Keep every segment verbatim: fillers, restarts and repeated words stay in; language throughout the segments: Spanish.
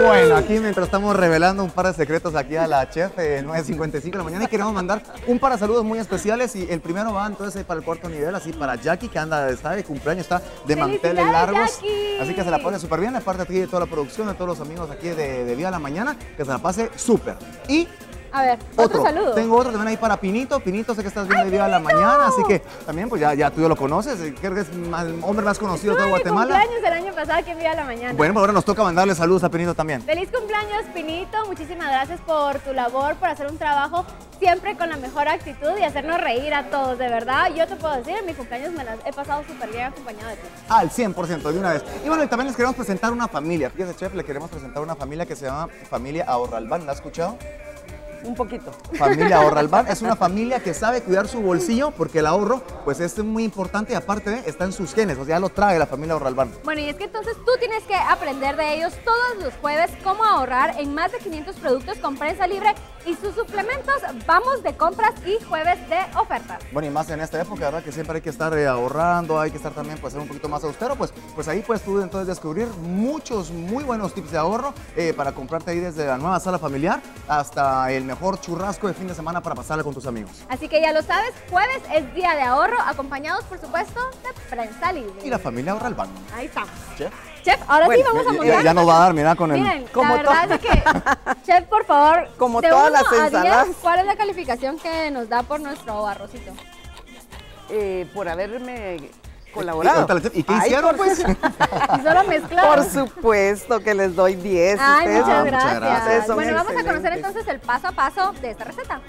Bueno, aquí mientras estamos revelando un par de secretos aquí a la chef, eh, nueve cincuenta y cinco de la mañana, y queremos mandar un par de saludos muy especiales. Y el primero va entonces para el cuarto nivel, así para Jackie, que anda, está de cumpleaños, está de manteles largos. Jackie! Así que se la pase súper bien, aparte aquí de toda la producción, de todos los amigos aquí de, de Viva la Mañana, que se la pase súper. Y a ver, otro, otro saludo. Tengo otro también ahí para Pinito. Pinito, sé que estás viendo de Viva la Mañana, así que también pues ya, ya tú ya lo conoces, creo que es más, el hombre más conocido de todo Guatemala. Mi cumpleaños el año pasado aquí en Viva la Mañana. Bueno, ahora nos toca mandarle saludos a Pinito también. Feliz cumpleaños, Pinito. Muchísimas gracias por tu labor, por hacer un trabajo siempre con la mejor actitud y hacernos reír a todos, de verdad. Yo te puedo decir, en mi cumpleaños me las he pasado súper bien acompañado de ti. Al cien por ciento, de una vez. Y bueno, y también les queremos presentar una familia. Fíjese, chef, le queremos presentar una familia que se llama Familia Ahorralban. ¿La has escuchado? Un poquito. Familia Ahorralban es una familia que sabe cuidar su bolsillo, porque el ahorro pues es muy importante y aparte está en sus genes, o sea, ya lo trae la familia Ahorralban. Bueno, y es que entonces tú tienes que aprender de ellos todos los jueves cómo ahorrar en más de quinientos productos con prensa libre y sus suplementos. Vamos de compras y jueves de ofertas. Bueno, y más en esta época, ¿verdad? Que siempre hay que estar eh, ahorrando, hay que estar también pues ser un poquito más austero, pues, pues ahí puedes tú entonces descubrir muchos muy buenos tips de ahorro eh, para comprarte ahí desde la nueva sala familiar hasta el mejor churrasco de fin de semana para pasarla con tus amigos. Así que ya lo sabes, jueves es día de ahorro, acompañados por supuesto de prensa libre. Y la familia Ahorralban. Ahí estamos. Chef. Chef, ahora bueno, sí vamos a Ya, mostrar. ya, ya nos va a dar, mira, con el... Miren, Como la verdad es que, Chef, por favor, Como de todas uno las a ensaladas. diez, ¿cuál es la calificación que nos da por nuestro arrocito? Eh, por haberme colaborado. ¿Y qué Ay, hicieron, por pues? su- Y solo mezclar. Por supuesto que les doy diez. Ay, ustedes muchas son- gracias. muchas gracias. Son Bueno, vamos a conocer excelentes. entonces el paso a paso de esta receta.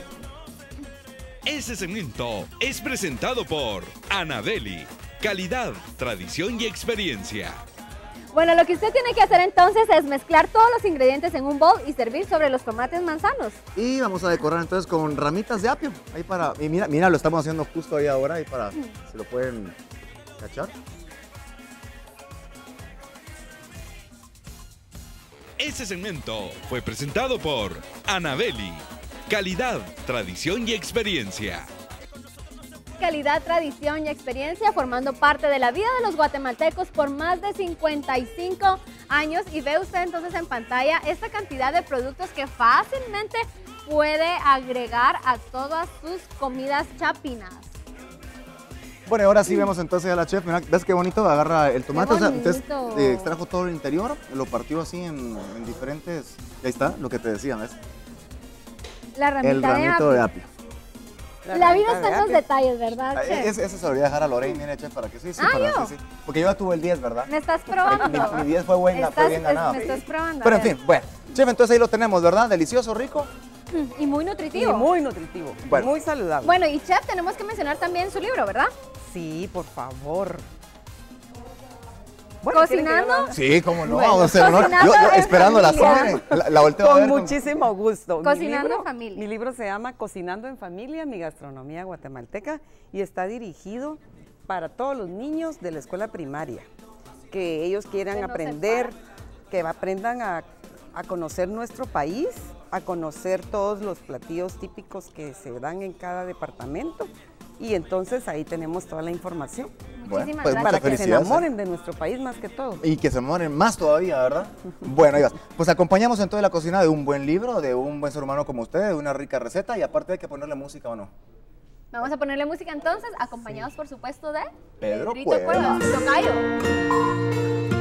Este segmento es presentado por Anabeli. Calidad, tradición y experiencia. Bueno, lo que usted tiene que hacer entonces es mezclar todos los ingredientes en un bowl y servir sobre los tomates manzanos. Y vamos a decorar entonces con ramitas de apio. Ahí para... Y mira, mira, lo estamos haciendo justo ahí ahora, ahí para... Si lo pueden cachar. Este segmento fue presentado por Anabeli. Calidad, tradición y experiencia. Calidad, tradición y experiencia formando parte de la vida de los guatemaltecos por más de cincuenta y cinco años. Y ve usted entonces en pantalla esta cantidad de productos que fácilmente puede agregar a todas sus comidas chapinas. Bueno, y ahora sí vemos entonces a la chef. Mira, ¿ves qué bonito? Agarra el tomate. O sea, entonces bonito. eh, extrajo todo el interior, lo partió así en, en diferentes... Ahí está, lo que te decía, ¿ves? La ramita El ramito de de apio. apio. La vida ramita está de en los apio. detalles, ¿verdad, Ah, chef? Ese, ese se lo voy a dejar a Lorraine, mire, chef, para que sí, sí, Ah, para ¿yo? sí, sí. Porque yo ya tuve el diez, ¿verdad? Me estás probando. Mi, mi diez fue, buena, Estás- fue bien es- ganado. Me estás probando. a Pero en ver. fin, bueno. Chef, entonces ahí lo tenemos, ¿verdad? Delicioso, rico. Y muy Y nutritivo. muy nutritivo, Bueno. muy saludable. Bueno, y chef, tenemos que mencionar también su libro, ¿verdad? Sí, por favor. ¿quieren que Cocinando. yo lo- Sí, cómo no. Bueno, o sea, no, cocinando yo, yo en esperando la familia. mire, la, la volteo a Con ver. con- muchísimo gusto. Mi Cocinando libro- en familia. Mi libro se llama Cocinando en Familia, mi gastronomía guatemalteca y está dirigido para todos los niños de la escuela primaria, que ellos quieran Que no se aprender, que aprendan a, a conocer nuestro país, a conocer todos los platillos típicos que se dan en cada departamento y entonces ahí tenemos toda la información Bueno, Muchísimas pues gracias. muchas para que se felicidades, ¿eh? enamoren de nuestro país más que todo. Y que se enamoren más todavía, ¿verdad? Bueno, ahí vas. Pues acompañamos en toda la cocina de un buen libro, de un buen ser humano como usted, de una rica receta y aparte hay que ponerle música o no. Vamos a ponerle música entonces, acompañados por supuesto de Pedro Pedrito Cuevas. Cuevas, tocayo.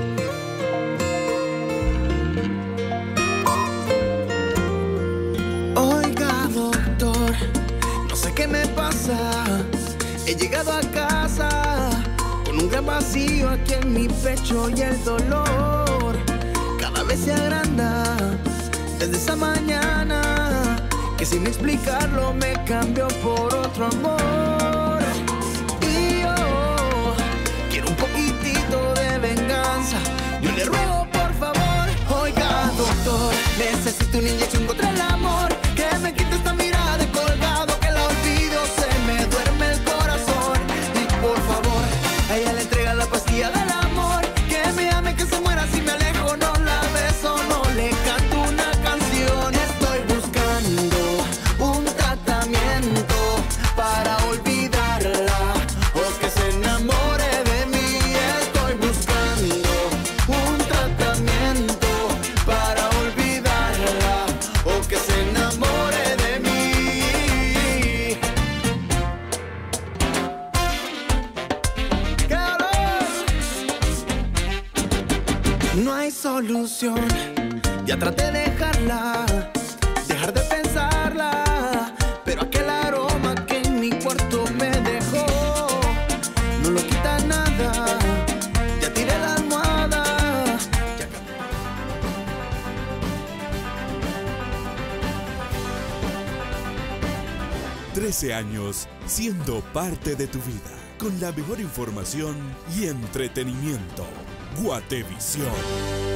Oiga, doctor, no sé qué me pasa. He llegado a casa con un gran vacío aquí en mi pecho y el dolor cada vez se agranda desde esa mañana que sin explicarlo me cambió por otro amor. Y yo quiero un poquitito de venganza. Yo le ruego por favor, oiga, doctor, necesito una inyección contra el amor que me quite esta mirada de colgado, que la olvido, se me duerme el corazón. Y por favor, a ella le entrega la pastilla del amor, que me ame, que se muera si me alejo, no la beso, no le canto una canción. Estoy buscando un tratamiento para olvidarla o que se enamore de mí. Estoy buscando un tratamiento para olvidarla solución. Ya traté de dejarla, dejar de pensarla, pero aquel aroma que en mi cuarto me dejó no lo quita nada. Ya tiré la almohada. Ya... trece años siendo parte de tu vida, con la mejor información y entretenimiento. Guatevisión.